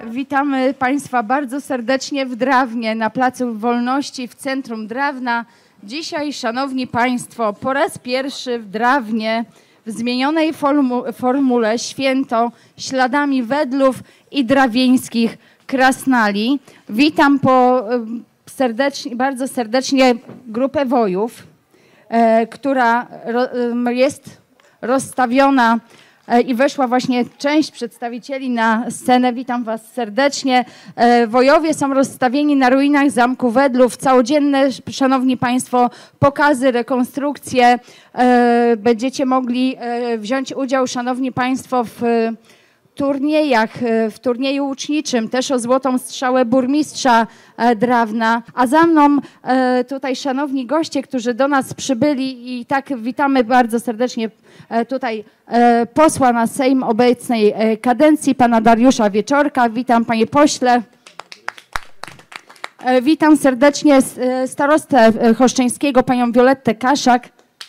Witamy Państwa bardzo serdecznie w Drawnie, na Placu Wolności w centrum Drawna. Dzisiaj, Szanowni Państwo, po raz pierwszy w Drawnie w zmienionej formule święto śladami wedlów i drawieńskich krasnali. Witam bardzo serdecznie grupę wojów, która jest rozstawiona i weszła właśnie część przedstawicieli na scenę. Witam Was serdecznie. Wojowie są rozstawieni na ruinach Zamku Wedlów. Całodzienne, Szanowni Państwo, pokazy, rekonstrukcje. Będziecie mogli wziąć udział, Szanowni Państwo, w turniejach, w turnieju łuczniczym, też o złotą strzałę burmistrza Drawna. A za mną tutaj szanowni goście, którzy do nas przybyli i tak witamy bardzo serdecznie tutaj posła na Sejm obecnej kadencji, pana Dariusza Wieczorka. Witam, panie pośle. Witam serdecznie starostę choszczeńskiego, panią Violettę Kaszak.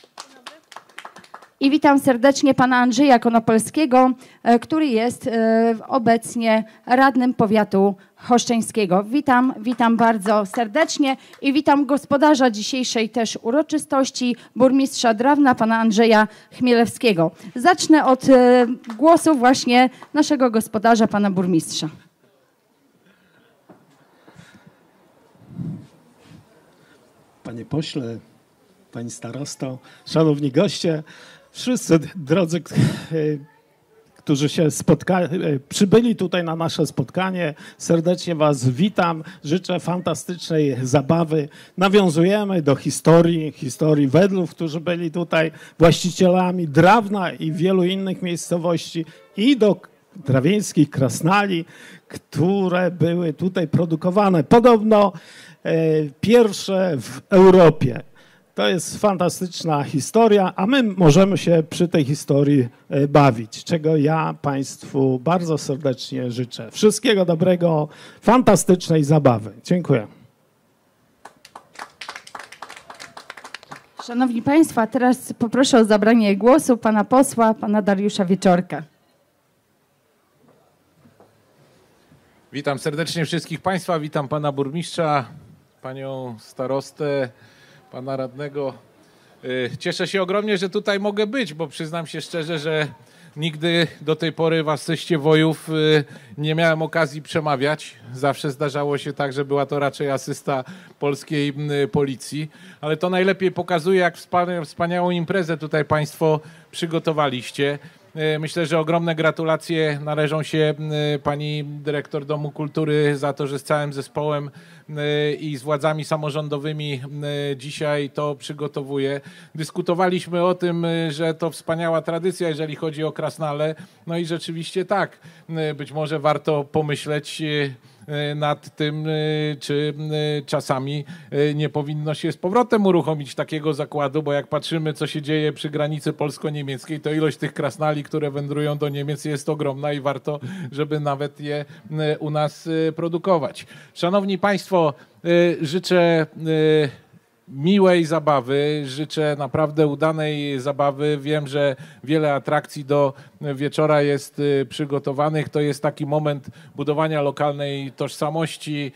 I witam serdecznie pana Andrzeja Konopolskiego, który jest obecnie radnym powiatu choszczeńskiego. Witam bardzo serdecznie i witam gospodarza dzisiejszej też uroczystości, burmistrza Drawna, pana Andrzeja Chmielewskiego. Zacznę od głosu właśnie naszego gospodarza, pana burmistrza. Panie pośle, pani starosto, szanowni goście, wszyscy drodzy, którzy się przybyli tutaj na nasze spotkanie, serdecznie Was witam. Życzę fantastycznej zabawy. Nawiązujemy do historii Wedlów, którzy byli tutaj właścicielami Drawna i wielu innych miejscowości, i do drawieńskich krasnali, które były tutaj produkowane. Podobno pierwsze w Europie. To jest fantastyczna historia, a my możemy się przy tej historii bawić, czego ja Państwu bardzo serdecznie życzę. Wszystkiego dobrego, fantastycznej zabawy. Dziękuję. Szanowni Państwo, a teraz poproszę o zabranie głosu pana posła, pana Dariusza Wieczorka. Witam serdecznie wszystkich Państwa, witam pana burmistrza, panią starostę, pana radnego. Cieszę się ogromnie, że tutaj mogę być, bo przyznam się szczerze, że nigdy do tej pory w asyście wojów nie miałem okazji przemawiać. Zawsze zdarzało się tak, że była to raczej asysta polskiej policji, ale to najlepiej pokazuje, jak wspaniałą imprezę tutaj Państwo przygotowaliście. Myślę, że ogromne gratulacje należą się pani dyrektor Domu Kultury za to, że z całym zespołem i z władzami samorządowymi dzisiaj to przygotowuje. Dyskutowaliśmy o tym, że to wspaniała tradycja, jeżeli chodzi o krasnale. No i rzeczywiście tak, być może warto pomyśleć nad tym, czy czasami nie powinno się z powrotem uruchomić takiego zakładu, bo jak patrzymy, co się dzieje przy granicy polsko-niemieckiej, to ilość tych krasnali, które wędrują do Niemiec, jest ogromna i warto, żeby nawet je u nas produkować. Szanowni Państwo, życzę miłej zabawy, życzę naprawdę udanej zabawy. Wiem, że wiele atrakcji do wieczora jest przygotowanych. To jest taki moment budowania lokalnej tożsamości,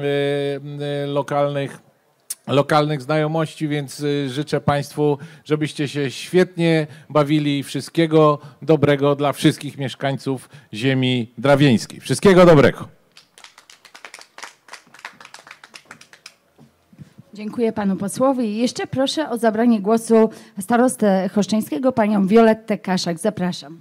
lokalnych znajomości, więc życzę Państwu, żebyście się świetnie bawili. Wszystkiego dobrego dla wszystkich mieszkańców ziemi drawieńskiej. Wszystkiego dobrego. Dziękuję panu posłowi. I jeszcze proszę o zabranie głosu starostę choszczeńskiego, panią Violettę Kaszak. Zapraszam.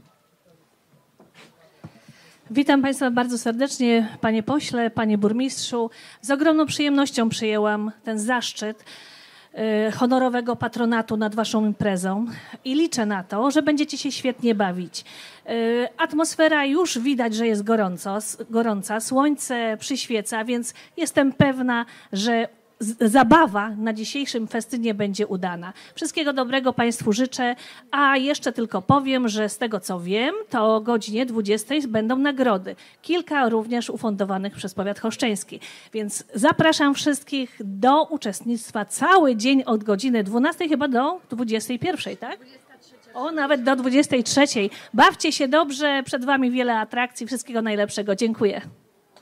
Witam Państwa bardzo serdecznie, panie pośle, panie burmistrzu. Z ogromną przyjemnością przyjęłam ten zaszczyt honorowego patronatu nad waszą imprezą i liczę na to, że będziecie się świetnie bawić. Atmosfera już widać, że jest gorąca, słońce przyświeca, więc jestem pewna, że zabawa na dzisiejszym festynie będzie udana. Wszystkiego dobrego Państwu życzę, a jeszcze tylko powiem, że z tego co wiem, to o godzinie 20 będą nagrody. Kilka również ufundowanych przez powiat choszczeński. Więc zapraszam wszystkich do uczestnictwa cały dzień od godziny 12 chyba do 21, tak? O, nawet do 23. Bawcie się dobrze, przed Wami wiele atrakcji. Wszystkiego najlepszego. Dziękuję.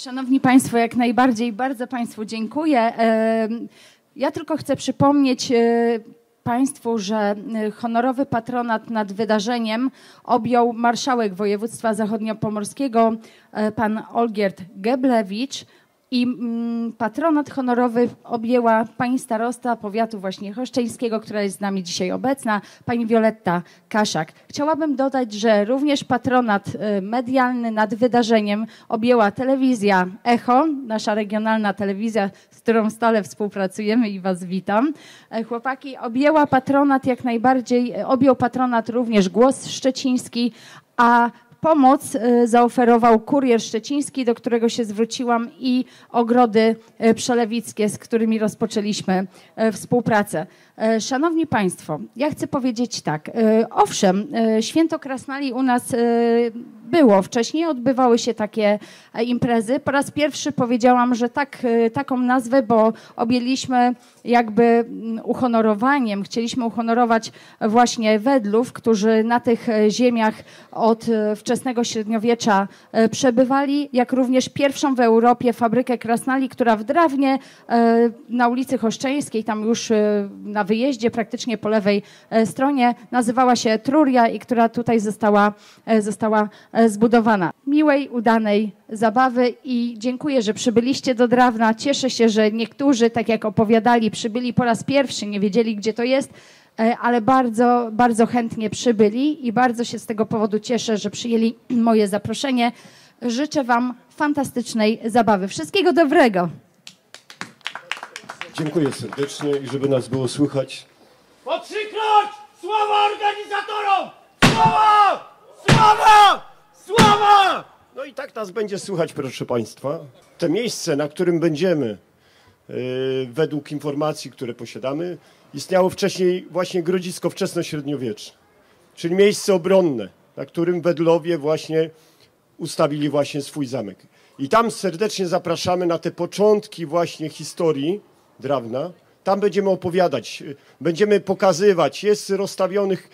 Szanowni Państwo, jak najbardziej bardzo Państwu dziękuję. Ja tylko chcę przypomnieć Państwu, że honorowy patronat nad wydarzeniem objął marszałek województwa zachodniopomorskiego pan Olgierd Geblewicz i patronat honorowy objęła pani starosta powiatu właśnie choszczyńskiego, która jest z nami dzisiaj obecna, pani Wioletta Kaszak. Chciałabym dodać, że również patronat medialny nad wydarzeniem objęła telewizja Echo, nasza regionalna telewizja, z którą stale współpracujemy i was witam. Chłopaki, objęła patronat jak najbardziej, objął patronat również Głos Szczeciński, a pomoc zaoferował Kurier Szczeciński, do którego się zwróciłam, i Ogrody Przelewickie, z którymi rozpoczęliśmy współpracę. Szanowni Państwo, ja chcę powiedzieć tak. Owszem, Święto Krasnali u nas było wcześniej, odbywały się takie imprezy. Po raz pierwszy powiedziałam, że taką nazwę, bo objęliśmy jakby uhonorowaniem, chcieliśmy uhonorować właśnie Wedlów, którzy na tych ziemiach od wczesnego średniowiecza przebywali, jak również pierwszą w Europie fabrykę krasnali, która w Drawnie na ulicy Choszczeńskiej, tam już na wyjeździe praktycznie po lewej stronie, nazywała się Etruria i która tutaj została zbudowana. Miłej, udanej zabawy i dziękuję, że przybyliście do Drawna. Cieszę się, że niektórzy, tak jak opowiadali, przybyli po raz pierwszy, nie wiedzieli, gdzie to jest, ale bardzo, bardzo chętnie przybyli i bardzo się z tego powodu cieszę, że przyjęli moje zaproszenie. Życzę wam fantastycznej zabawy. Wszystkiego dobrego. Dziękuję serdecznie i żeby nas było słychać. Pokrzyknąć! Sława organizatorom! Sława! Sława! Sława! No i tak nas będzie słychać, proszę Państwa. To miejsce, na którym będziemy, według informacji, które posiadamy, istniało wcześniej właśnie grodzisko wczesnośredniowieczne, czyli miejsce obronne, na którym Wedlowie właśnie ustawili właśnie swój zamek. I tam serdecznie zapraszamy na te początki właśnie historii Drawna. Tam będziemy opowiadać, będziemy pokazywać. Jest rozstawionych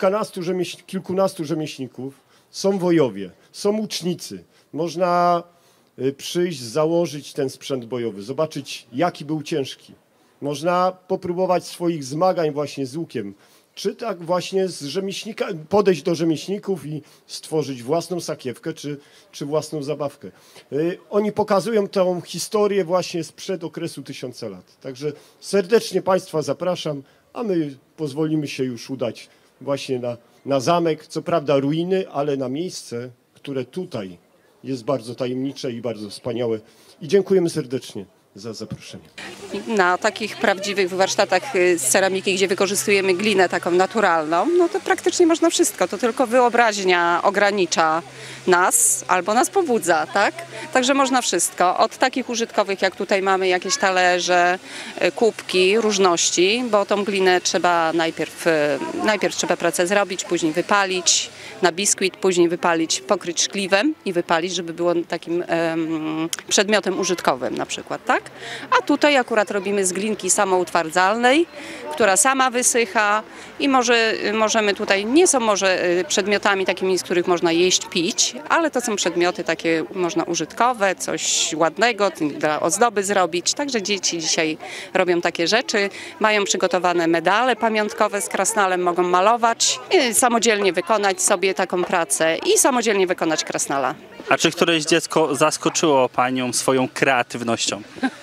kilkunastu rzemieślników, są wojowie, są łucznicy. Można przyjść, założyć ten sprzęt bojowy, zobaczyć, jaki był ciężki. Można popróbować swoich zmagań właśnie z łukiem, czy tak właśnie podejść do rzemieślników i stworzyć własną sakiewkę, czy własną zabawkę. Oni pokazują tę historię właśnie sprzed okresu 1000 lat. Także serdecznie Państwa zapraszam, a my pozwolimy się już udać właśnie na zamek, co prawda ruiny, ale na miejsce, które tutaj jest bardzo tajemnicze i bardzo wspaniałe. I dziękujemy serdecznie za zaproszenie. Na takich prawdziwych warsztatach z ceramiki, gdzie wykorzystujemy glinę taką naturalną, no to praktycznie można wszystko. To tylko wyobraźnia ogranicza nas albo nas pobudza, tak? Także można wszystko. Od takich użytkowych, jak tutaj mamy jakieś talerze, kubki, różności, bo tą glinę trzeba najpierw trzeba pracę zrobić, później wypalić na biskuit, później wypalić, pokryć szkliwem i wypalić, żeby było takim przedmiotem użytkowym na przykład, tak? A tutaj akurat robimy z glinki samoutwardzalnej, która sama wysycha i możemy tutaj, nie są może przedmiotami takimi, z których można jeść, pić, ale to są przedmioty takie można użytkowe, coś ładnego, dla ozdoby zrobić. Także dzieci dzisiaj robią takie rzeczy, mają przygotowane medale pamiątkowe z krasnalem, mogą malować, samodzielnie wykonać sobie taką pracę i samodzielnie wykonać krasnala. A czy któreś dziecko zaskoczyło Panią swoją kreatywnością?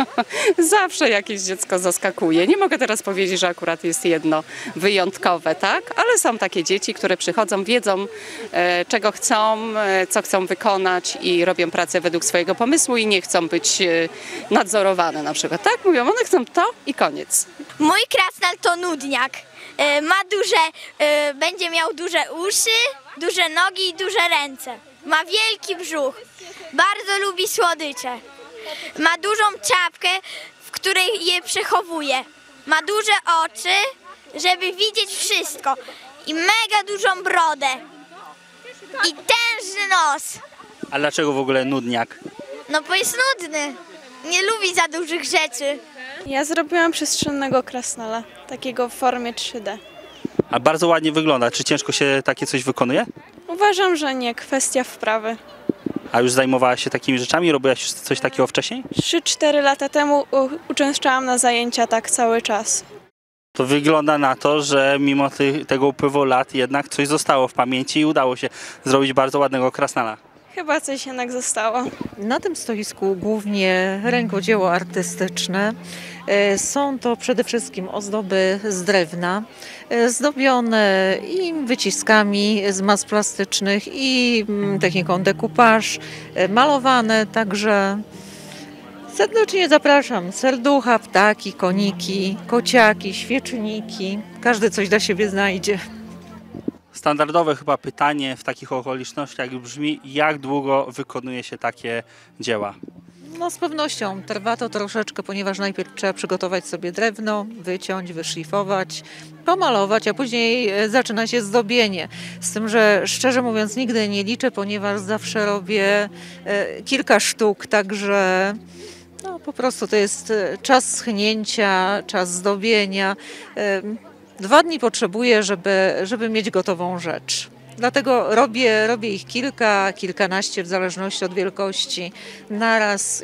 Zawsze jakieś dziecko zaskakuje. Nie mogę teraz powiedzieć, że akurat jest jedno wyjątkowe, tak? Ale są takie dzieci, które przychodzą, wiedzą, czego chcą, co chcą wykonać i robią pracę według swojego pomysłu i nie chcą być nadzorowane na przykład, tak? Mówią, one chcą to i koniec. Mój krasnal to nudniak. Będzie miał duże uszy, duże nogi i duże ręce. Ma wielki brzuch. Bardzo lubi słodycze. Ma dużą czapkę, w której je przechowuje. Ma duże oczy, żeby widzieć wszystko. I mega dużą brodę. I tężny nos. A dlaczego w ogóle nudniak? No bo jest nudny. Nie lubi za dużych rzeczy. Ja zrobiłam przestrzennego krasnala, takiego w formie 3D. A bardzo ładnie wygląda. Czy ciężko się takie coś wykonuje? Uważam, że nie. Kwestia wprawy. A już zajmowałaś się takimi rzeczami? Robiłaś już coś takiego wcześniej? 3-4 lata temu uczęszczałam na zajęcia tak cały czas. To wygląda na to, że mimo tego upływu lat jednak coś zostało w pamięci i udało się zrobić bardzo ładnego krasnala. Chyba coś jednak zostało. Na tym stoisku głównie rękodzieło artystyczne. Są to przede wszystkim ozdoby z drewna, zdobione i wyciskami z mas plastycznych i techniką decoupage, malowane, także serdecznie zapraszam. Serducha, ptaki, koniki, kociaki, świeczniki. Każdy coś dla siebie znajdzie. Standardowe chyba pytanie w takich okolicznościach brzmi, jak długo wykonuje się takie dzieła? No z pewnością trwa to troszeczkę, ponieważ najpierw trzeba przygotować sobie drewno, wyciąć, wyszlifować, pomalować, a później zaczyna się zdobienie. Z tym, że szczerze mówiąc nigdy nie liczę, ponieważ zawsze robię kilka sztuk, także no, po prostu to jest czas schnięcia, czas zdobienia. 2 dni potrzebuję, żeby mieć gotową rzecz. Dlatego robię ich kilkanaście w zależności od wielkości naraz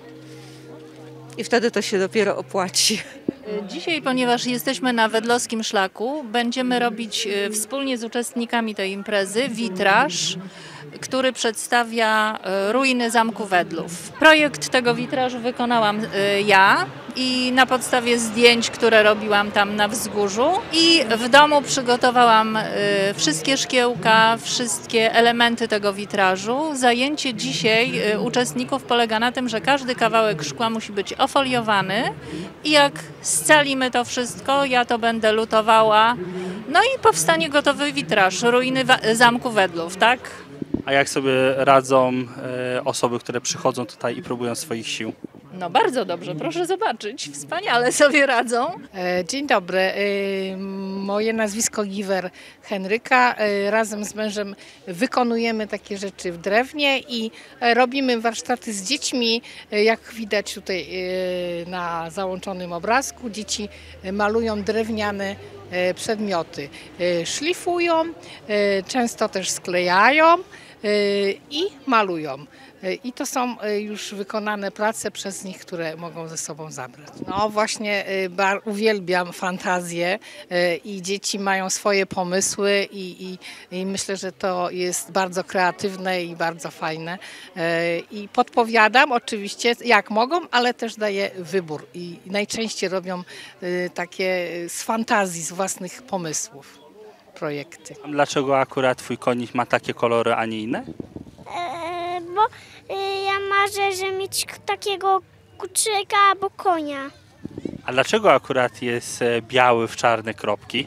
i wtedy to się dopiero opłaci. Dzisiaj, ponieważ jesteśmy na Wedlowskim Szlaku, będziemy robić wspólnie z uczestnikami tej imprezy witraż, który przedstawia ruiny Zamku Wedlów. Projekt tego witrażu wykonałam ja i na podstawie zdjęć, które robiłam tam na wzgórzu, i w domu przygotowałam wszystkie szkiełka, wszystkie elementy tego witrażu. Zajęcie dzisiaj uczestników polega na tym, że każdy kawałek szkła musi być ofoliowany i jak scalimy to wszystko, ja to będę lutowała, no i powstanie gotowy witraż, ruiny Zamku Wedlów, tak? A jak sobie radzą osoby, które przychodzą tutaj i próbują swoich sił? No bardzo dobrze, proszę zobaczyć, wspaniale sobie radzą. Dzień dobry, moje nazwisko Giwer Henryka. Razem z mężem wykonujemy takie rzeczy w drewnie i robimy warsztaty z dziećmi. Jak widać tutaj na załączonym obrazku, dzieci malują drewniane przedmioty. Szlifują, często też sklejają i malują. I to są już wykonane prace przez nich, które mogą ze sobą zabrać. No właśnie uwielbiam fantazję i dzieci mają swoje pomysły i myślę, że to jest bardzo kreatywne i bardzo fajne. I podpowiadam oczywiście jak mogą, ale też daję wybór i najczęściej robią takie z fantazji, z własnych pomysłów projekty. Dlaczego akurat twój konik ma takie kolory, a nie inne? Bo ja marzę, że mieć takiego kuczyka albo konia. A dlaczego akurat jest biały w czarne kropki?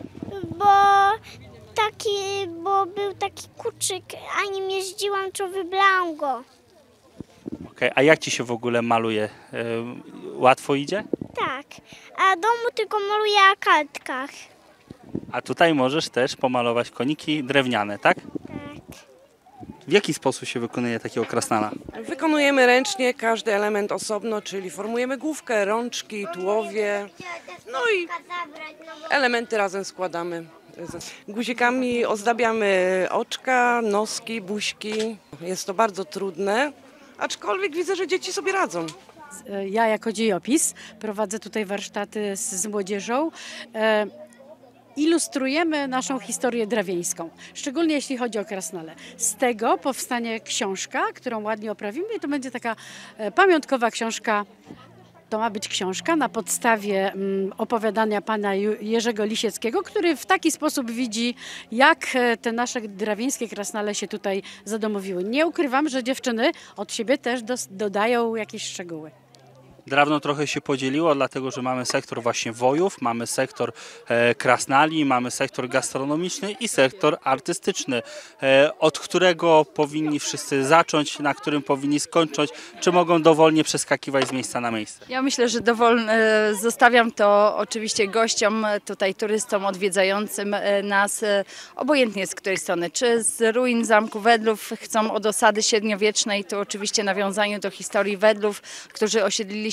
Bo był taki kuczyk, a nim jeździłam, to wybrałam go. Okej, a jak ci się w ogóle maluje? Łatwo idzie? Tak, a domu tylko maluję na kartkach. A tutaj możesz też pomalować koniki drewniane, tak? W jaki sposób się wykonuje takiego krasnala? Wykonujemy ręcznie każdy element osobno, czyli formujemy główkę, rączki, tułowie, no i elementy razem składamy. Guzikami ozdabiamy oczka, noski, buźki. Jest to bardzo trudne, aczkolwiek widzę, że dzieci sobie radzą. Ja jako dziejopis prowadzę tutaj warsztaty z młodzieżą. Ilustrujemy naszą historię drewieńską, szczególnie jeśli chodzi o krasnale. Z tego powstanie książka, którą ładnie oprawimy i to będzie taka pamiątkowa książka. To ma być książka na podstawie opowiadania pana Jerzego Lisieckiego, który w taki sposób widzi, jak te nasze drewieńskie krasnale się tutaj zadomowiły. Nie ukrywam, że dziewczyny od siebie też dodają jakieś szczegóły. Drewno trochę się podzieliło, dlatego że mamy sektor właśnie wojów, mamy sektor krasnali, mamy sektor gastronomiczny i sektor artystyczny. Od którego powinni wszyscy zacząć, na którym powinni skończyć, czy mogą dowolnie przeskakiwać z miejsca na miejsce? Ja myślę, że zostawiam to oczywiście gościom, tutaj turystom odwiedzającym nas, obojętnie z której strony. Czy z ruin Zamku Wedlów chcą od osady średniowiecznej, to oczywiście nawiązaniu do historii Wedlów, którzy osiedlili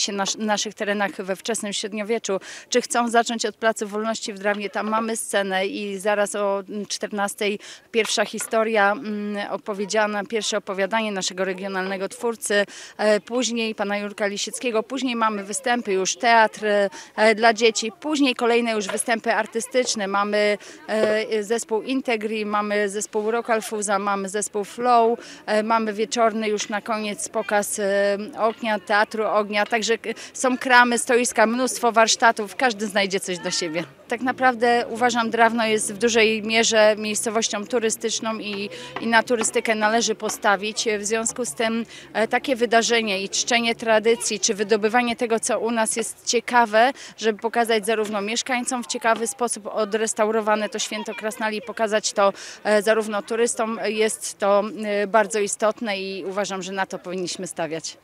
się na naszych terenach we wczesnym średniowieczu, czy chcą zacząć od Placu Wolności w Drawnie, tam mamy scenę i zaraz o 14:00 pierwsza historia opowiedziana, pierwsze opowiadanie naszego regionalnego twórcy, później pana Jurka Lisieckiego, później mamy występy już, teatr dla dzieci, później kolejne już występy artystyczne, mamy zespół Integri, mamy zespół Rockalfuza, mamy zespół Flow, mamy wieczorny już na koniec pokaz ognia, teatru ognia, także są kramy, stoiska, mnóstwo warsztatów, każdy znajdzie coś dla siebie. Tak naprawdę uważam, Drawno jest w dużej mierze miejscowością turystyczną i na turystykę należy postawić. W związku z tym takie wydarzenie i czczenie tradycji, czy wydobywanie tego, co u nas jest ciekawe, żeby pokazać zarówno mieszkańcom w ciekawy sposób odrestaurowane to święto Krasnali i pokazać to zarówno turystom, jest to bardzo istotne i uważam, że na to powinniśmy stawiać.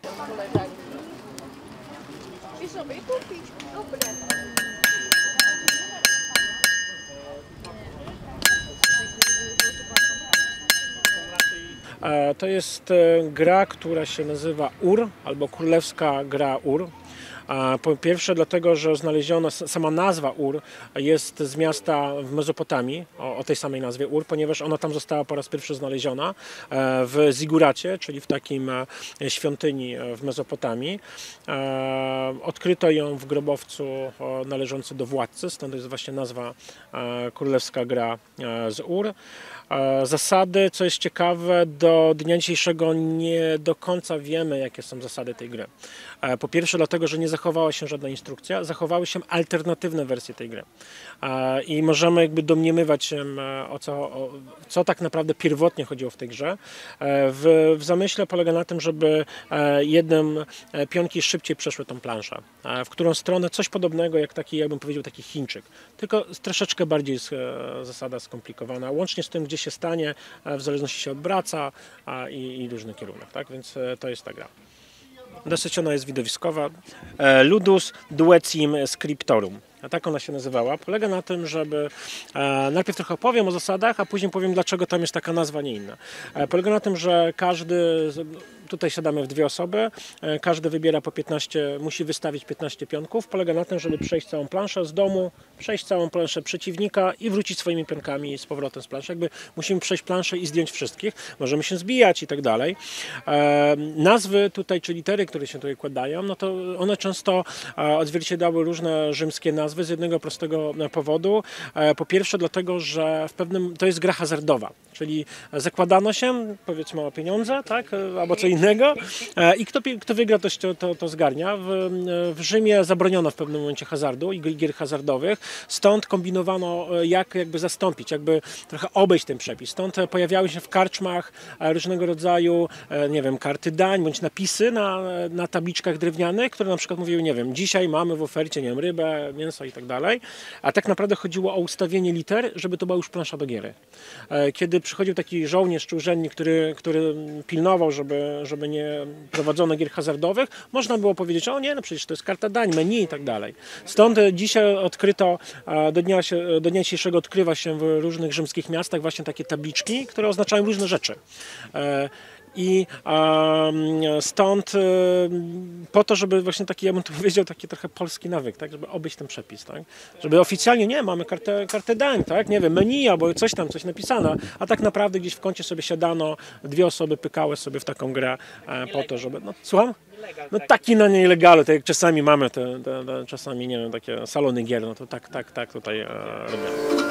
To jest gra, która się nazywa Ur, albo Królewska Gra Ur. Po pierwsze dlatego, że znaleziono, sama nazwa Ur jest z miasta w Mezopotamii, o tej samej nazwie Ur, ponieważ ona tam została po raz pierwszy znaleziona w Ziguracie, czyli w takim świątyni w Mezopotamii. Odkryto ją w grobowcu należący do władcy, stąd jest właśnie nazwa Królewska Gra z Ur. Zasady, co jest ciekawe, do dnia dzisiejszego nie do końca wiemy, jakie są zasady tej gry. Po pierwsze dlatego, że nie zachowała się żadna instrukcja, zachowały się alternatywne wersje tej gry. I możemy jakby domniemywać się, co tak naprawdę pierwotnie chodziło w tej grze. W zamyśle polega na tym, żeby jednym pionki szybciej przeszły tą planszę, w którą stronę coś podobnego jak taki, jakbym powiedział, taki Chińczyk. Tylko troszeczkę bardziej jest zasada skomplikowana, łącznie z tym, gdzie się stanie, w zależności się obraca i różny kierunek. Tak? Więc to jest ta gra. Dosyć ona jest widowiskowa. Ludus Duecim Scriptorum. Tak ona się nazywała. Polega na tym, żeby najpierw trochę opowiem o zasadach, a później powiem, dlaczego tam jest taka nazwa, nie inna. Polega na tym, że każdy, tutaj siadamy w 2 osoby, każdy wybiera po 15, musi wystawić 15 pionków. Polega na tym, żeby przejść całą planszę z domu, przejść całą planszę przeciwnika i wrócić swoimi pionkami z powrotem z planszy. Jakby musimy przejść planszę i zdjąć wszystkich. Możemy się zbijać i tak dalej. Nazwy tutaj, czy litery, które się tutaj kładają, no to one często odzwierciedlały różne rzymskie nazwy z jednego prostego powodu. Po pierwsze dlatego, że to jest gra hazardowa, czyli zakładano się, powiedzmy, o pieniądze, tak, albo co innego i kto wygra, to zgarnia. W Rzymie zabroniono w pewnym momencie hazardu i gier hazardowych, stąd kombinowano, jakby zastąpić, jakby trochę obejść ten przepis. Stąd pojawiały się w karczmach różnego rodzaju, nie wiem, karty dań, bądź napisy na tabliczkach drewnianych, które na przykład mówiły, nie wiem, dzisiaj mamy w ofercie, nie wiem, rybę, mięso i tak dalej, a tak naprawdę chodziło o ustawienie liter, żeby to była już plansza do giery. Kiedy przychodził taki żołnierz czy urzędnik, który pilnował, żeby nie prowadzono gier hazardowych, można było powiedzieć, o nie, no przecież to jest karta dań, menu i tak dalej. Stąd dzisiaj odkryto, do dnia dzisiejszego odkrywa się w różnych rzymskich miastach właśnie takie tabliczki, które oznaczają różne rzeczy. I stąd po to, żeby właśnie taki, ja bym tu powiedział, taki trochę polski nawyk, tak, żeby obejść ten przepis, tak, żeby oficjalnie, nie, mamy kartę dań, tak, nie wiem, menu albo coś napisane, a tak naprawdę gdzieś w kącie sobie siadano, 2 osoby pykały sobie w taką grę po to, żeby, no, słucham? No taki na nielegalu, tak jak czasami mamy czasami, nie wiem, takie salony gier, no to tak tutaj robimy.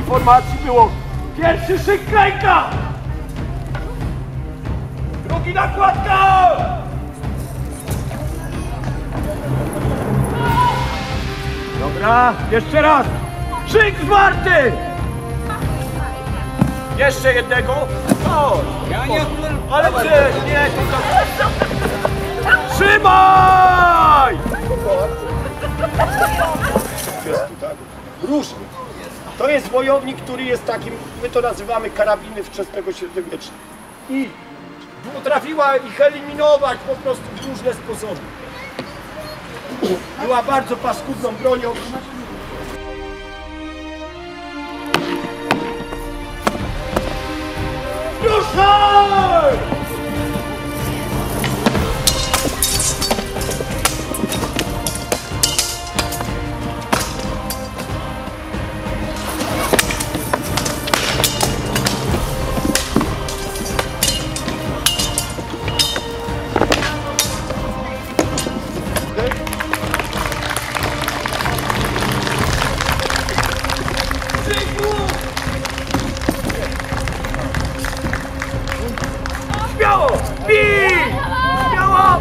formacji było pierwszy szyk klejka, drugi nakładka. Dobra, jeszcze raz. Szyk zwarty. Jeszcze jednego. O, ale nie, trzymaj! Różny. To jest wojownik, który jest takim, my to nazywamy karabiny wczesnego średniowiecza. I potrafiła ich eliminować po prostu w różne sposoby. Była bardzo paskudną bronią. Ruszaj! Śmiało! Bij! Śmiało!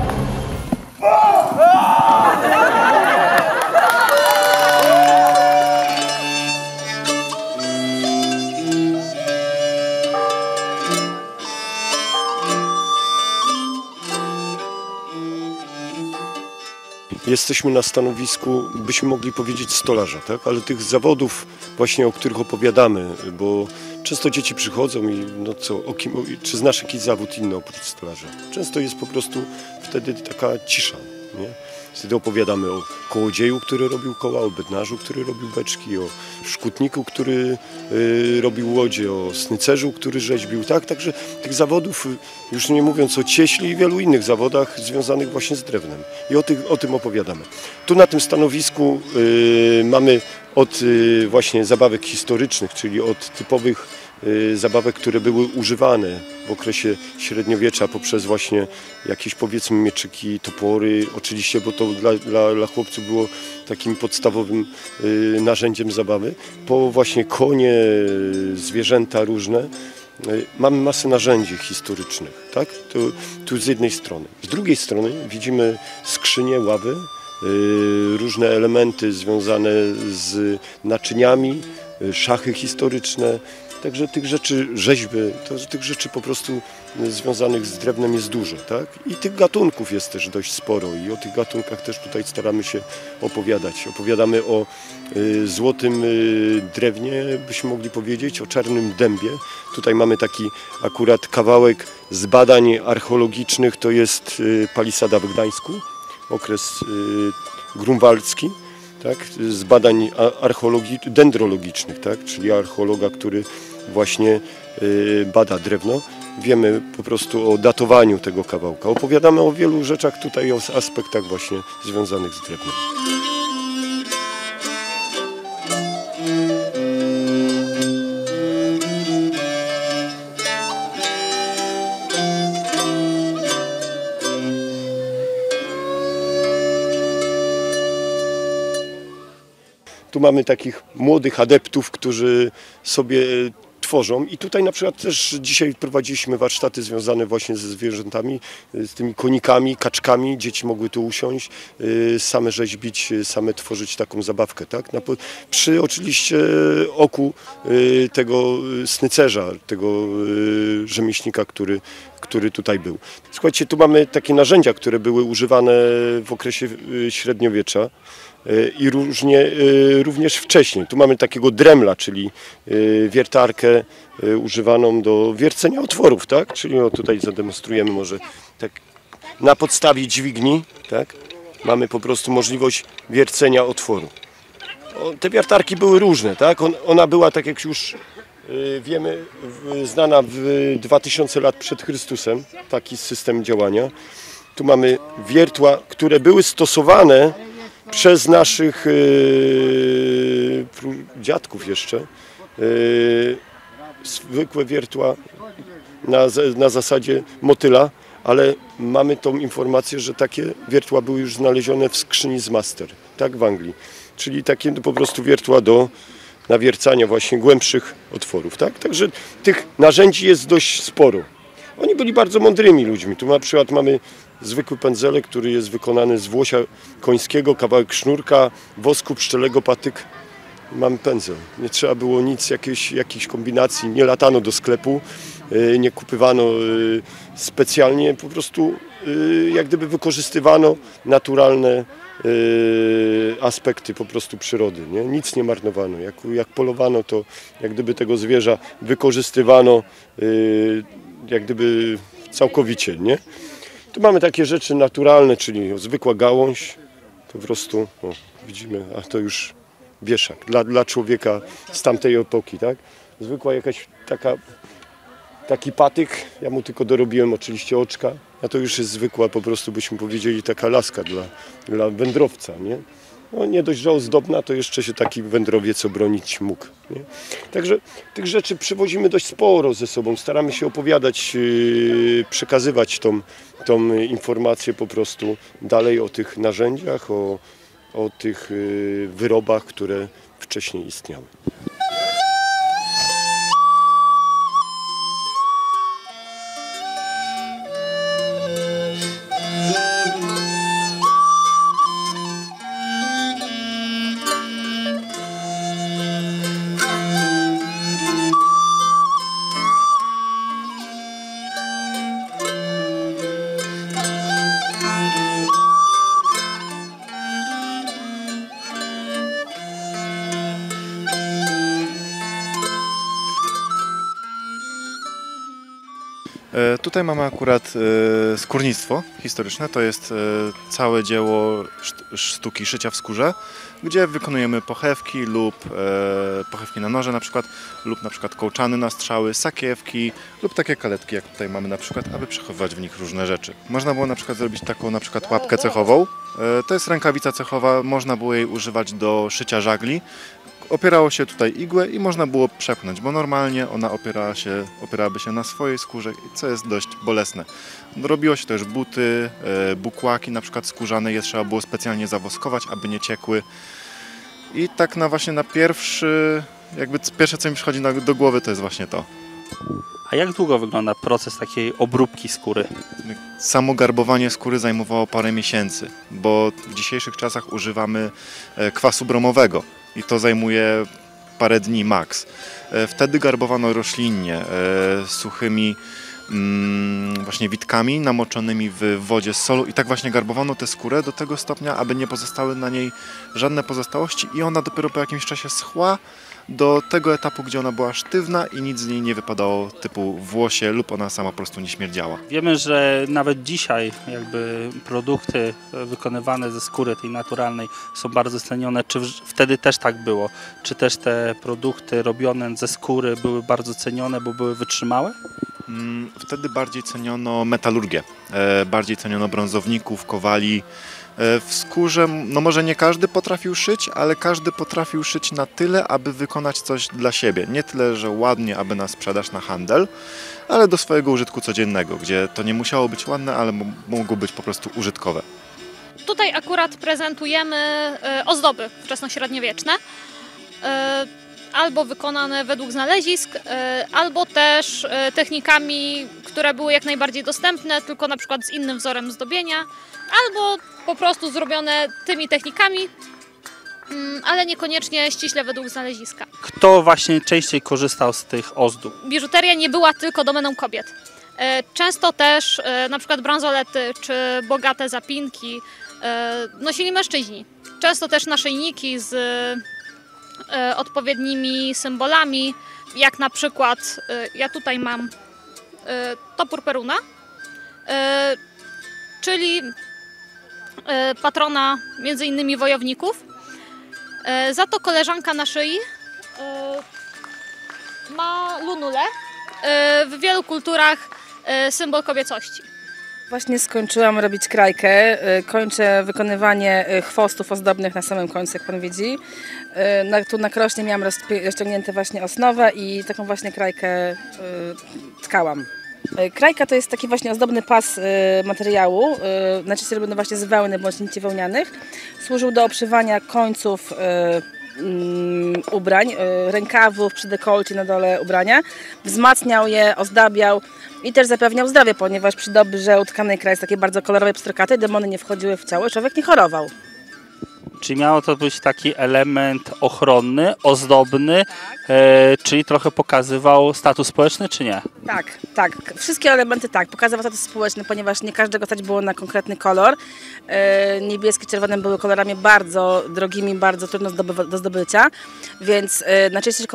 Jesteśmy na stanowisku, byśmy mogli powiedzieć, stolarza, tak? Ale tych zawodów właśnie, o których opowiadamy, bo często dzieci przychodzą i no co, czy znasz jakiś zawód inny oprócz stolarza? Często jest po prostu wtedy taka cisza, nie? Wtedy opowiadamy o kołodzieju, który robił koła, o bednarzu, który robił beczki, o szkutniku, który robił łodzie, o snycerzu, który rzeźbił, tak? Także tych zawodów, już nie mówiąc o cieśli i wielu innych zawodach związanych właśnie z drewnem. I o tym opowiadamy. Tu na tym stanowisku mamy od właśnie zabawek historycznych, czyli od typowych zabawek, które były używane w okresie średniowiecza poprzez właśnie jakieś, powiedzmy, mieczyki, topory, oczywiście, bo to dla chłopców było takim podstawowym narzędziem zabawy, po właśnie konie, zwierzęta różne. Mamy masę narzędzi historycznych, tak? Tu z jednej strony. Z drugiej strony widzimy skrzynie, ławy, różne elementy związane z naczyniami, szachy historyczne. Także tych rzeczy, rzeźby, tych rzeczy po prostu związanych z drewnem jest dużo, tak? I tych gatunków jest też dość sporo i o tych gatunkach też tutaj staramy się opowiadać. Opowiadamy o złotym drewnie, byśmy mogli powiedzieć, o czarnym dębie. Tutaj mamy taki akurat kawałek z badań archeologicznych, to jest palisada w Gdańsku, okres grunwaldzki. Tak, z badań dendrologicznych, tak, czyli archeologa, który właśnie bada drewno. Wiemy po prostu o datowaniu tego kawałka. Opowiadamy o wielu rzeczach tutaj, o aspektach właśnie związanych z drewnem. Tu mamy takich młodych adeptów, którzy sobie tworzą i tutaj na przykład też dzisiaj prowadziliśmy warsztaty związane właśnie ze zwierzętami, z tymi konikami, kaczkami. Dzieci mogły tu usiąść, same rzeźbić, same tworzyć taką zabawkę, tak? Przy oczywiście oku tego snycerza, tego rzemieślnika, który tutaj był. Słuchajcie, tu mamy takie narzędzia, które były używane w okresie średniowiecza. I również wcześniej. Tu mamy takiego dremla, czyli wiertarkę używaną do wiercenia otworów, tak? Czyli tutaj zademonstrujemy może tak na podstawie dźwigni, tak? Mamy po prostu możliwość wiercenia otworu. Te wiertarki były różne, tak? Ona była, tak jak już wiemy, znana w 2000 lat przed Chrystusem, taki system działania. Tu mamy wiertła, które były stosowane przez naszych dziadków jeszcze, zwykłe wiertła na zasadzie motyla, ale mamy tą informację, że takie wiertła były już znalezione w skrzyni z Master, tak, w Anglii. Czyli takie po prostu wiertła do nawiercania właśnie głębszych otworów. Tak? Także tych narzędzi jest dość sporo. Oni byli bardzo mądrymi ludźmi. Tu na przykład mamy zwykły pędzelek, który jest wykonany z włosia końskiego, kawałek sznurka, wosku pszczelego, patyk. Mamy pędzel. Nie trzeba było nic, jakiejś kombinacji. Nie latano do sklepu, nie kupywano specjalnie. Po prostu jak gdyby wykorzystywano naturalne aspekty po prostu przyrody. Nie? Nic nie marnowano. Jak polowano, to jak gdyby tego zwierza wykorzystywano jak gdyby całkowicie. Nie? Tu mamy takie rzeczy naturalne, czyli zwykła gałąź. Po prostu, o, widzimy, a to już wieszak dla człowieka z tamtej epoki, tak? Zwykła jakaś taki patyk, ja mu tylko dorobiłem oczywiście oczka, a to już jest zwykła, po prostu byśmy powiedzieli, taka laska dla wędrowca, nie? No, nie dość, że ozdobna, to jeszcze się taki wędrowiec obronić mógł. Nie? Także tych rzeczy przywozimy dość sporo ze sobą, staramy się opowiadać, przekazywać tą informację po prostu dalej o tych narzędziach, o tych wyrobach, które wcześniej istniały. Tutaj mamy akurat skórnictwo historyczne, to jest całe dzieło sztuki szycia w skórze, gdzie wykonujemy pochewki lub pochewki na noże na przykład, lub na przykład kołczany na strzały, sakiewki lub takie kaletki, jak tutaj mamy na przykład, aby przechowywać w nich różne rzeczy. Można było na przykład zrobić taką na przykład łapkę cechową, to jest rękawica cechowa, można było jej używać do szycia żagli. Opierało się tutaj igłę i można było przepchnąć, bo normalnie ona opierałaby się na swojej skórze, co jest dość bolesne. Robiło się też buty, bukłaki na przykład skórzane, je trzeba było specjalnie zawoskować, aby nie ciekły. I tak właśnie na pierwsze co mi przychodzi do głowy, to jest właśnie to. A jak długo wygląda proces takiej obróbki skóry? Samo garbowanie skóry zajmowało parę miesięcy, bo w dzisiejszych czasach używamy kwasu bromowego. I to zajmuje parę dni maks. Wtedy garbowano roślinnie, suchymi właśnie witkami namoczonymi w wodzie z solą i tak właśnie garbowano tę skórę do tego stopnia, aby nie pozostały na niej żadne pozostałości i ona dopiero po jakimś czasie schła do tego etapu, gdzie ona była sztywna i nic z niej nie wypadało typu włosie lub ona sama po prostu nie śmierdziała. Wiemy, że nawet dzisiaj jakby produkty wykonywane ze skóry tej naturalnej są bardzo cenione. Czy wtedy też tak było? Czy też te produkty robione ze skóry były bardzo cenione, bo były wytrzymałe? Wtedy bardziej ceniono metalurgię, bardziej ceniono brązowników, kowali. W skórze, no może nie każdy potrafił szyć, ale każdy potrafił szyć na tyle, aby wykonać coś dla siebie. Nie tyle, że ładnie, aby na sprzedaż, na handel, ale do swojego użytku codziennego, gdzie to nie musiało być ładne, ale mogło być po prostu użytkowe. Tutaj akurat prezentujemy ozdoby wczesnośredniowieczne, albo wykonane według znalezisk, albo też technikami, które były jak najbardziej dostępne, tylko na przykład z innym wzorem zdobienia, albo po prostu zrobione tymi technikami, ale niekoniecznie ściśle według znaleziska. Kto właśnie częściej korzystał z tych ozdób? Biżuteria nie była tylko domeną kobiet. Często też na przykład bransolety czy bogate zapinki nosili mężczyźni. Często też naszyjniki z odpowiednimi symbolami, jak na przykład ja tutaj mam topór Peruna, czyli patrona między innymi wojowników. Za to koleżanka na szyi ma lunulę, w wielu kulturach symbol kobiecości. Właśnie skończyłam robić krajkę, kończę wykonywanie chwostów ozdobnych na samym końcu, jak pan widzi. Tu na krośnie miałam rozciągnięte właśnie osnowę i taką właśnie krajkę tkałam. Krajka to jest taki właśnie ozdobny pas materiału, najczęściej robiony właśnie z wełny bądź nici wełnianych. Służył do obszywania końców ubrań, rękawów przy dekolcie na dole ubrania. Wzmacniał je, ozdabiał i też zapewniał zdrowie, ponieważ przy dobrze utkanej kraje takiej bardzo kolorowej, pstrokatej, demony nie wchodziły w ciało i człowiek nie chorował. Czy miało to być taki element ochronny, ozdobny, czyli trochę pokazywał status społeczny, czy nie? Tak, tak. Wszystkie elementy tak. Pokazywał status społeczny, ponieważ nie każdego stać było na konkretny kolor. Niebieskie, czerwone były kolorami bardzo drogimi, bardzo trudno do zdobycia, więc najczęściej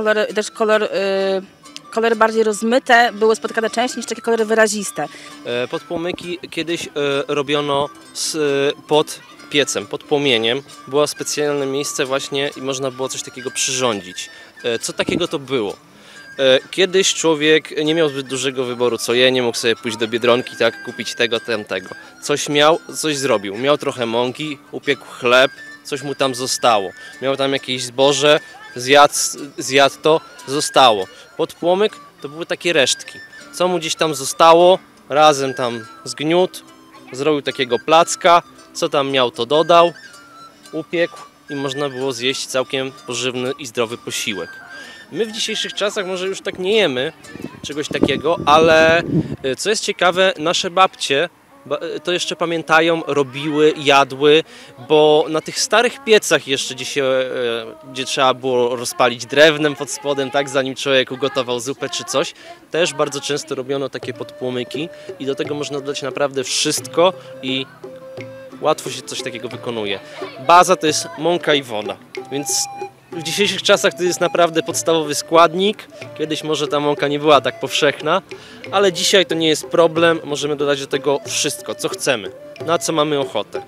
kolory bardziej rozmyte były spotykane częściej niż takie kolory wyraziste. Podpłomyki kiedyś robiono pod piecem, pod płomieniem. Było specjalne miejsce właśnie i można było coś takiego przyrządzić. Co takiego to było? Kiedyś człowiek nie miał zbyt dużego wyboru, co je, nie mógł sobie pójść do Biedronki, tak, kupić tego, tamtego. Coś miał, coś zrobił. Miał trochę mąki, upiekł chleb, coś mu tam zostało. Miał tam jakieś zboże, zjadł to, zostało. Podpłomyk to były takie resztki. Co mu gdzieś tam zostało, razem tam zgniótł, zrobił takiego placka, co tam miał, to dodał, upiekł i można było zjeść całkiem pożywny i zdrowy posiłek. My w dzisiejszych czasach może już tak nie jemy czegoś takiego, ale co jest ciekawe, nasze babcie to jeszcze pamiętają, robiły, jadły, bo na tych starych piecach jeszcze, gdzie trzeba było rozpalić drewnem pod spodem, tak, zanim człowiek ugotował zupę czy coś, też bardzo często robiono takie podpłomyki i do tego można dodać naprawdę wszystko i łatwo się coś takiego wykonuje. Baza to jest mąka i woda, więc w dzisiejszych czasach to jest naprawdę podstawowy składnik. Kiedyś może ta mąka nie była tak powszechna, ale dzisiaj to nie jest problem. Możemy dodać do tego wszystko, co chcemy, na co mamy ochotę.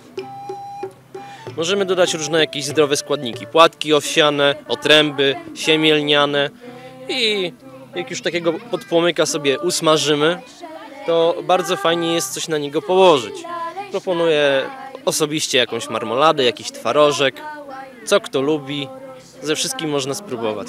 Możemy dodać różne jakieś zdrowe składniki. Płatki owsiane, otręby, siemię lniane i jak już takiego podpłomyka sobie usmażymy, to bardzo fajnie jest coś na niego położyć. Proponuję osobiście jakąś marmoladę, jakiś twarożek, co kto lubi. Ze wszystkim można spróbować.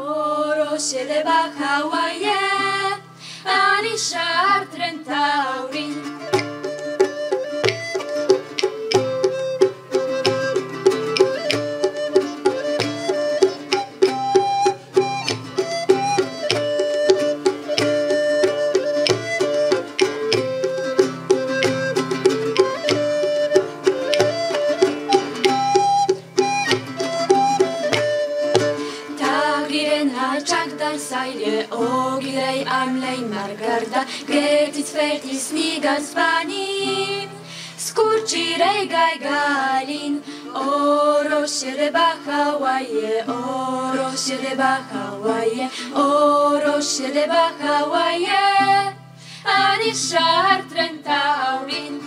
Ogirei amlei margarda, getis fertis nigas vanin, scurcirei gai galin, oro shereba Hawaii, oro shereba Hawaii, oro shereba Hawaii, anishar trentaurin.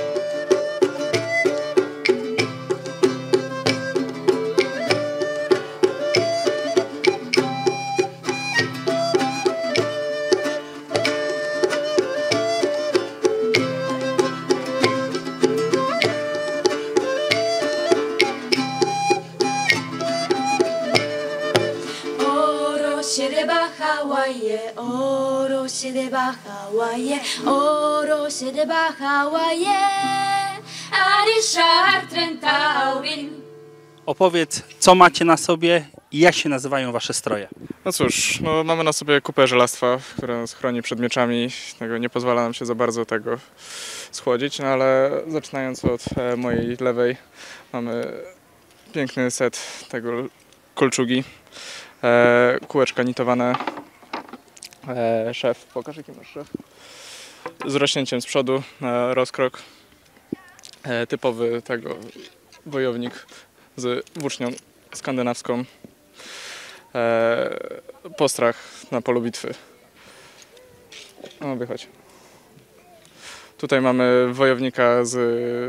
Oro shereba Hawaii, oro shereba Hawaii, anishar trentaurin. Opowiedz, co macie na sobie i jak się nazywają wasze stroje? No cóż, mamy na sobie kupę żelastwa, które nas chroni przed mieczami. Nie pozwala nam się za bardzo tego schłodzić, no ale zaczynając od mojej lewej mamy piękny set tego kolczugi, kółeczka nitowane. Szef, pokaż jaki masz szef. Z rośnięciem z przodu, rozkrok. Typowy tego wojownik z włócznią skandynawską. Postrach na polu bitwy. No wychodź. Tutaj mamy wojownika z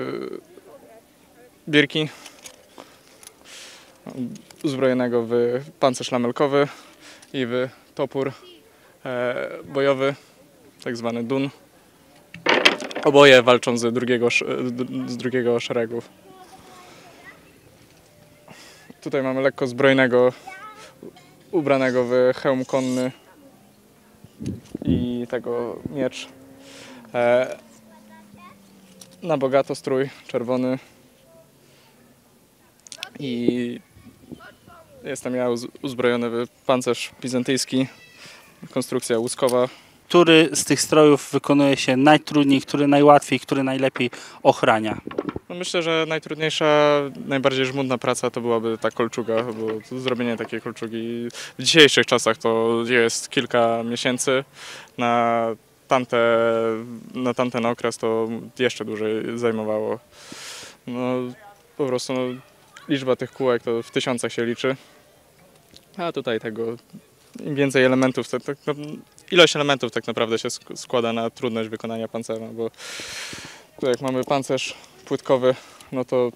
Birki. Uzbrojonego w pancerz lamelkowy i w topór bojowy, tak zwany dun. Oboje walczą z drugiego szeregu. Tutaj mamy lekko zbrojnego, ubranego w hełm konny i tego miecz. Na bogato strój czerwony i Jestem ja uzbrojony w pancerz bizantyjski, konstrukcja łuskowa. Który z tych strojów wykonuje się najtrudniej, który najłatwiej, który najlepiej ochrania? No myślę, że najtrudniejsza, najbardziej żmudna praca to byłaby ta kolczuga, bo zrobienie takiej kolczugi w dzisiejszych czasach to jest kilka miesięcy. Na tamten okres to jeszcze dłużej zajmowało. No, po prostu liczba tych kółek to w tysiącach się liczy, a tutaj im więcej elementów, ilość elementów tak naprawdę się składa na trudność wykonania pancerza, bo tu jak mamy pancerz płytkowy, no to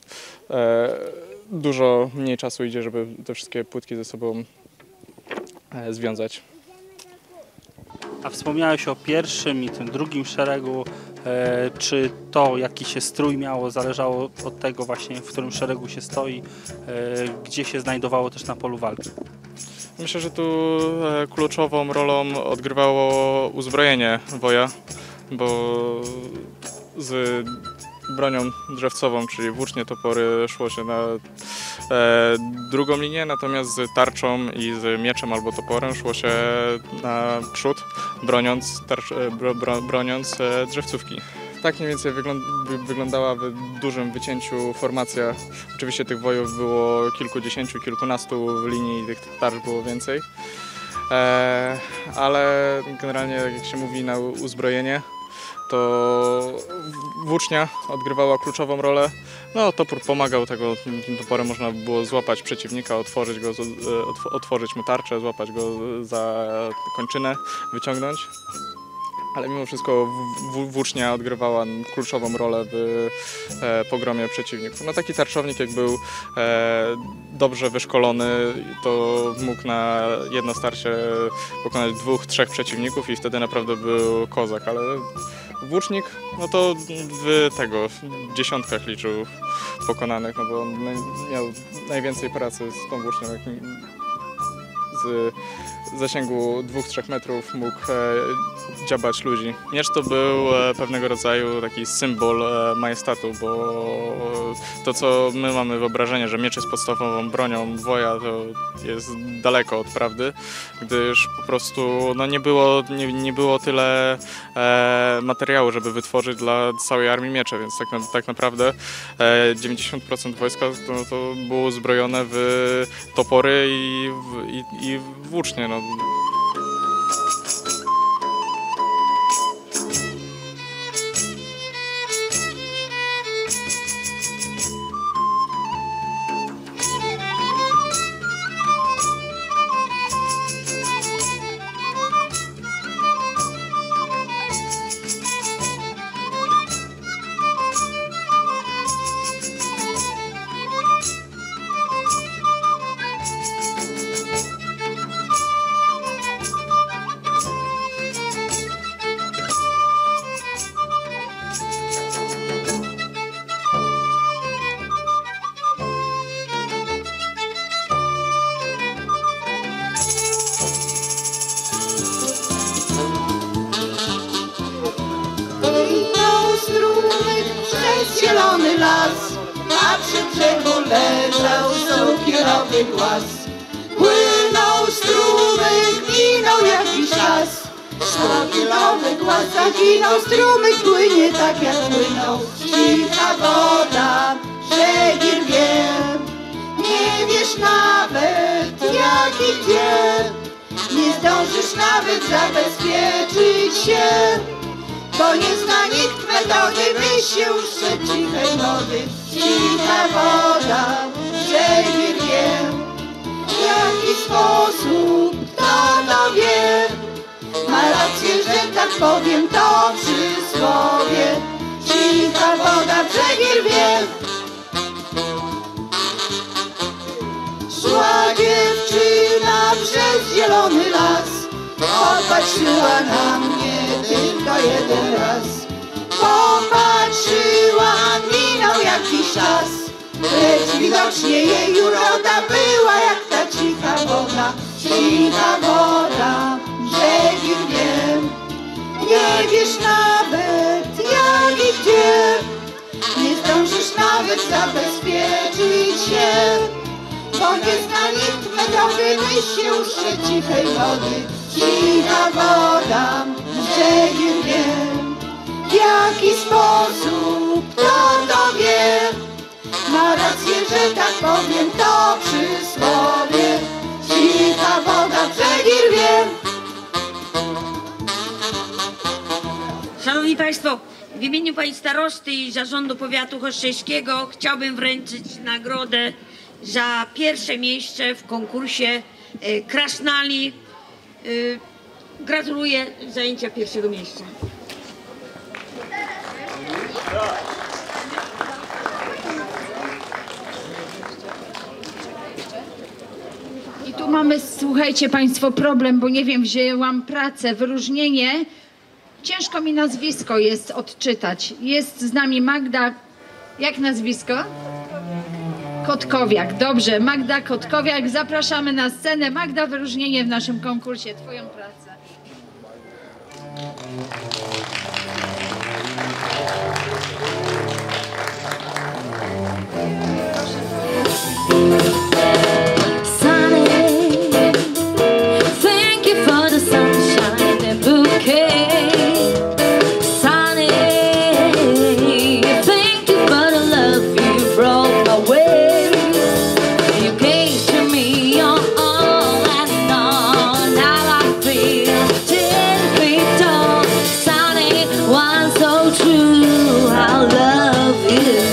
dużo mniej czasu idzie, żeby te wszystkie płytki ze sobą związać. A wspomniałeś o pierwszym i tym drugim szeregu. Czy to, jaki się strój miało, zależało od tego właśnie, w którym szeregu się stoi, gdzie się znajdowało też na polu walki? Myślę, że tu kluczową rolą odgrywało uzbrojenie woja, bo z bronią drzewcową, czyli włócznie, topory, szło się na drugą linię, natomiast z tarczą i z mieczem albo toporem szło się na przód, broniąc drzewcówki. Tak mniej więcej wyglądała w dużym wycięciu formacja. Oczywiście tych wojów było kilkudziesięciu, kilkunastu w linii, tych tarcz było więcej. Ale generalnie, jak się mówi na uzbrojenie, to włócznia odgrywała kluczową rolę. No, topór pomagał, tym toporem można było złapać przeciwnika, otworzyć mu tarczę, złapać go za kończynę, wyciągnąć. Ale mimo wszystko włócznia odgrywała kluczową rolę w pogromie przeciwników. No, taki tarczownik, jak był dobrze wyszkolony, to mógł na jedno starcie pokonać 2-3 przeciwników i wtedy naprawdę był kozak, ale włócznik, no to w dziesiątkach liczył pokonanych, no bo on miał najwięcej pracy z tą włócznią, z zasięgu 2-3 metrów mógł dziabać ludzi. Miecz to był pewnego rodzaju taki symbol majestatu, bo to, co my mamy wyobrażenie, że miecz jest podstawową bronią woja, to jest daleko od prawdy, gdyż po prostu no, nie było tyle materiału, żeby wytworzyć dla całej armii miecze, więc tak naprawdę 90% wojska to było uzbrojone w topory i włócznie. No. Zielony las, a przy brzegu leżał cukierowy głaz. Płynął strumyk, minął jakiś czas. Cukierowy głaz zaginął, strumyk płynie tak jak płynął. Cicha woda, żegir wie, nie wiesz nawet jak i gdzie. Nie zdążysz nawet zabezpieczyć się, bo nie zna nikt metody, by się ustrzec cichej wody. Cicha woda, żegir wie, w jaki sposób, kto to wie. Ma rację, że tak powiem, to przysłowie. Cicha woda, żegir wie. Szła dziewczyna przez zielony las, popatrzyła na mnie tylko jeden raz. Popatrzyła, minął jakiś czas, lecz widocznie jej uroda była jak ta cicha woda. Cicha woda, żegir wie, nie wiesz nawet jak i gdzie. Nie zdążysz nawet zabezpieczyć się, bo nie zna nikt metody, myśl się uszcze cichej wody. Cicha woda, brzegi rwie, w jaki sposób, kto to wie? Ma rację, że tak powiem, to przysłowie. Cicha woda, brzegi rwie. Szanowni Państwo, w imieniu Pani Starosty i Zarządu Powiatu Choszczyńskiego chciałbym wręczyć nagrodę za pierwsze miejsce w konkursie Krasnali. Gratuluję zajęcia pierwszego miejsca. I tu mamy, słuchajcie Państwo, problem, bo nie wiem, wzięłam pracę, wyróżnienie. Ciężko mi nazwisko jest odczytać. Jest z nami Magda, jak nazwisko? Kotkowiak, dobrze, Magda Kotkowiak, zapraszamy na scenę. Magda, wyróżnienie w naszym konkursie, Twoją pracę. Thank you for the sunshine and bouquet. Sunny, thank you for the love you brought my way. You gave to me your all and all. Now I feel 10 feet tall. Sunny, one so true, I love you.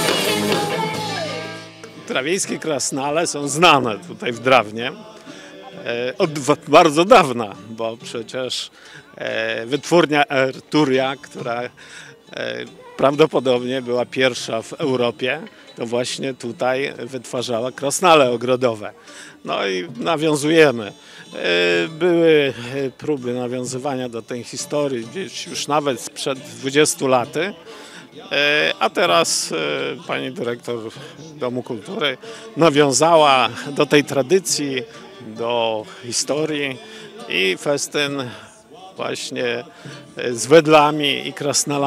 Drawiejskie krasnale są znane tutaj w Drawnie. od bardzo dawna, bo przecież wytwórnia Erturia, która prawdopodobnie była pierwsza w Europie, to właśnie tutaj wytwarzała krasnale ogrodowe. No i nawiązujemy. Były próby nawiązywania do tej historii gdzieś już nawet sprzed 20 laty, a teraz pani dyrektor Domu Kultury nawiązała do tej tradycji, do historii i festyn właśnie z wedlami i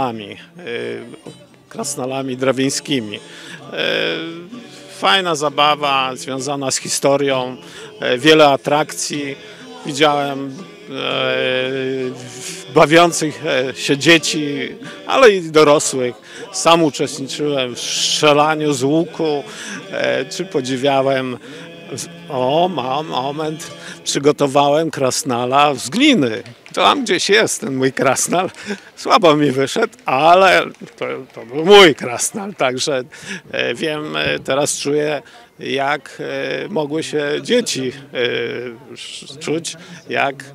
krasnalami drawińskimi. Fajna zabawa związana z historią, wiele atrakcji. Widziałem bawiących się dzieci, ale i dorosłych. Sam uczestniczyłem w strzelaniu z łuku, czy podziwiałem, przygotowałem krasnala z gliny. Tam gdzieś jest ten mój krasnal. Słabo mi wyszedł, ale to był mój krasnal. Także wiem, teraz czuję, jak mogły się dzieci czuć, jak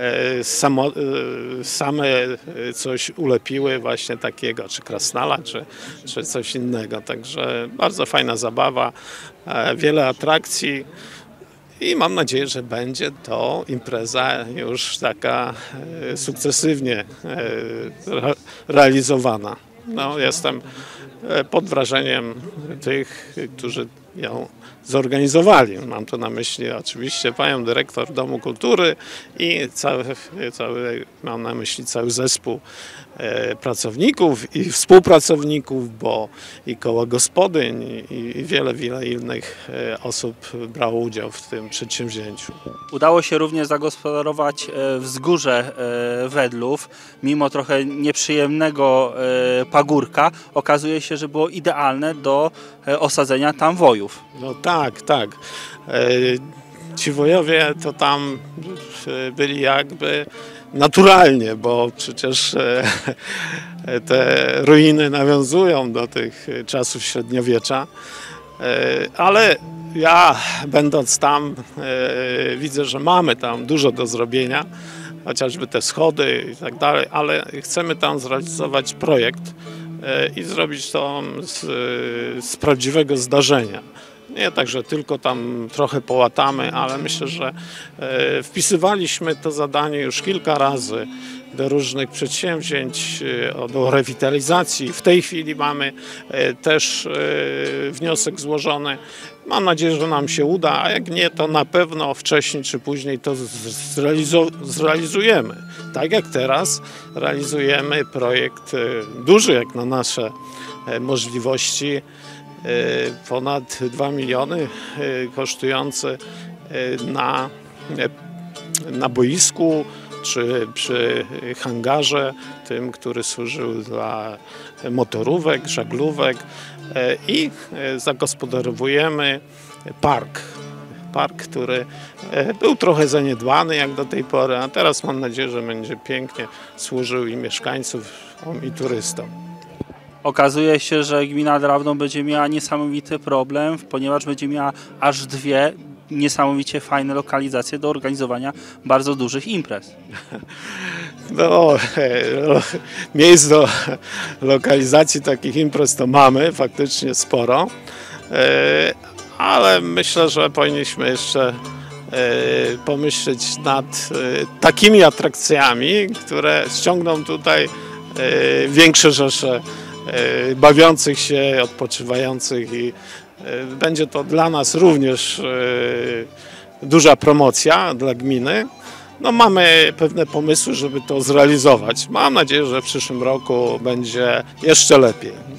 same coś ulepiły właśnie takiego, czy krasnala, czy coś innego. Także bardzo fajna zabawa, wiele atrakcji. I mam nadzieję, że będzie to impreza już taka sukcesywnie realizowana. No, jestem pod wrażeniem tych, którzy ją zorganizowali. Mam tu na myśli oczywiście panią dyrektor Domu Kultury i mam na myśli cały zespół pracowników i współpracowników, bo i koło gospodyń i wiele innych osób brało udział w tym przedsięwzięciu. Udało się również zagospodarować wzgórze Wedlów. Mimo trochę nieprzyjemnego pagórka okazuje się, że było idealne do osadzenia tam wojów. No tak. Ci wojowie to tam byli jakby naturalnie, bo przecież te ruiny nawiązują do tych czasów średniowiecza, ale ja będąc tam widzę, że mamy tam dużo do zrobienia, chociażby te schody i tak dalej, ale chcemy tam zrealizować projekt i zrobić to z prawdziwego zdarzenia. Nie tak, że tylko tam trochę połatamy, ale myślę, że wpisywaliśmy to zadanie już kilka razy do różnych przedsięwzięć, do rewitalizacji. W tej chwili mamy też wniosek złożony. Mam nadzieję, że nam się uda, a jak nie, to na pewno wcześniej czy później to zrealizujemy. Tak jak teraz realizujemy projekt duży jak na nasze możliwości, ponad 2 miliony kosztujący na boisku czy przy hangarze, tym, który służył dla motorówek, żaglówek i zagospodarowujemy park, który był trochę zaniedbany jak do tej pory, a teraz mam nadzieję, że będzie pięknie służył i mieszkańcom, i turystom. Okazuje się, że gmina Drawno będzie miała niesamowity problem, ponieważ będzie miała aż 2 niesamowicie fajne lokalizacje do organizowania bardzo dużych imprez. No, miejsc do lokalizacji takich imprez to mamy faktycznie sporo, ale myślę, że powinniśmy jeszcze pomyśleć nad takimi atrakcjami, które ściągną tutaj większe rzesze bawiących się, odpoczywających i będzie to dla nas również duża promocja dla gminy. No, mamy pewne pomysły, żeby to zrealizować. Mam nadzieję, że w przyszłym roku będzie jeszcze lepiej.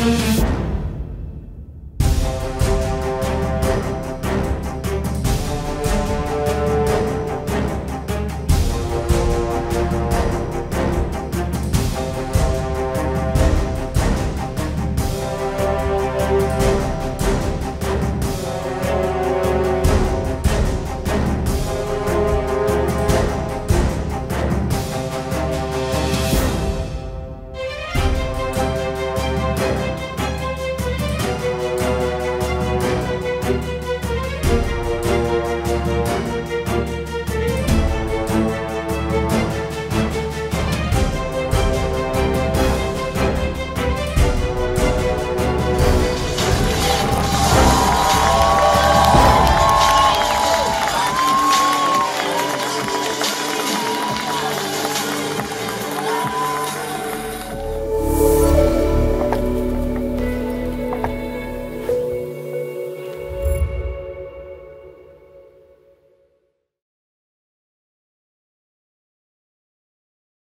Thank you.